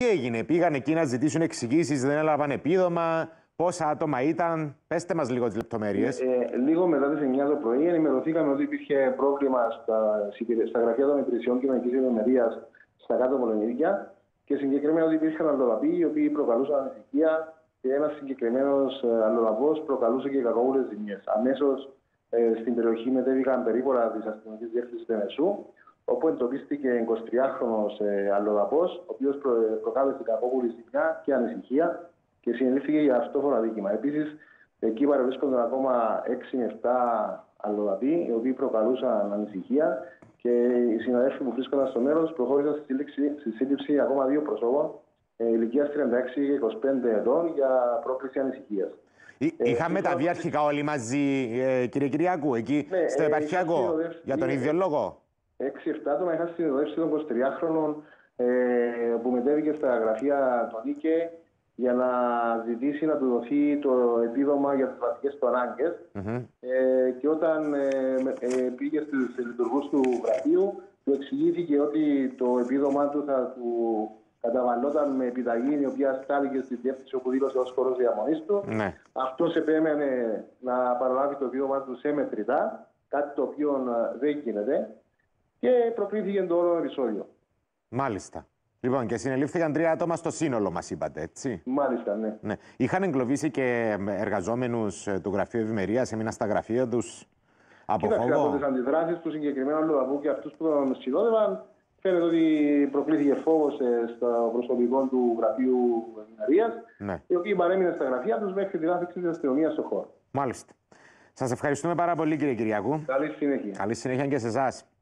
Τι έγινε, πήγαν εκεί να ζητήσουν εξηγήσεις, δεν έλαβαν επίδομα, πόσα άτομα ήταν, πέστε μας λίγο τις λεπτομέρειες. Λίγο μετά τις 9 το πρωί ενημερωθήκαμε ότι υπήρχε πρόβλημα στα γραφεία των υπηρεσιών κοινωνικής ευημερίας στα κάτω Πολωνίδια και συγκεκριμένα ότι υπήρχαν αλλοδαποί οι οποίοι προκαλούσαν ανησυχία και ένας συγκεκριμένος αλλοδαπός προκαλούσε και κακόβουλες ζημιές. Αμέσως στην περιοχή μετέβηκαν περίπορα της αστυνομικής διεύθυνσης Τεμεσού, όπου εντοπίστηκε 23χρονος αλλοδαπός, ο οποίος προκάλεσε κακόβουλη ζημιά και ανησυχία και συνελήφθηκε για αυτόφορο αδίκημα. Επίσης, εκεί παρευρίσκονται ακόμα 6 με 7 αλλοδαποί, οι οποίοι προκαλούσαν ανησυχία και οι συναδέλφοι που βρίσκονταν στο μέρος προχώρησαν στη σύλληψη ακόμα 2 προσώπων ηλικίας 36 και 25 ετών για πρόκληση ανησυχίας. Είχαν μεταβεί αρχικά όλοι μαζί, κύριε Κυριάκου, εκεί στο επαρχιακό, για τον ίδιο λόγο. 6-7 άτομα είχαν συνοδεύσει τον 23χρονο που μετέβηκε στα γραφεία του ΝΙΚΕ για να ζητήσει να του δοθεί το επίδομα για τις βασικές του ανάγκες. Και όταν πήγε στους λειτουργούς του γραφείου, του εξηγήθηκε ότι το επίδομά του θα του καταβαλόταν με επιταγή η οποία στάληκε στη διεύθυνση όπου δήλωσε ως χώρος διαμονής του. Ναι. Αυτός επέμενε να παραλάβει το επίδομά του σε μετρητά, κάτι το οποίο δεν γίνεται και προκλήθηκε το όλο επεισόδιο. Μάλιστα. Λοιπόν, και συνελήφθηκαν 3 άτομα στο σύνολο, μας είπατε, έτσι. Μάλιστα, ναι. Ναι. Είχαν εγκλωβίσει και εργαζόμενους του Γραφείου Ευημερίας, έμειναν στα γραφεία τους από φόβο. Κοίταξε, από τις αντιδράσεις του συγκεκριμένου αλλοδαπού και αυτούς που τον συνόδευαν, φαίνεται ότι προκλήθηκε φόβος στο προσωπικό του Γραφείου Ευημερίας, ναι, οι οποίοι παρέμειναν στα γραφεία τους μέχρι την άφηξη της αστυνομίας στον χώρο. Μάλιστα. Σας ευχαριστούμε πάρα πολύ, κύριε Κυριάκου. Καλή συνέχεια. Καλή συνέχεια και σε εσάς.